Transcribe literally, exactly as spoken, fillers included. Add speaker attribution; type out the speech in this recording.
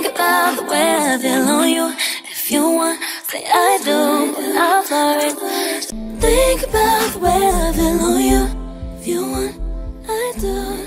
Speaker 1: Think about the way I feel on you. If you want, say I do, but I'll flirt. Think about the way I feel on you. If you want, I do.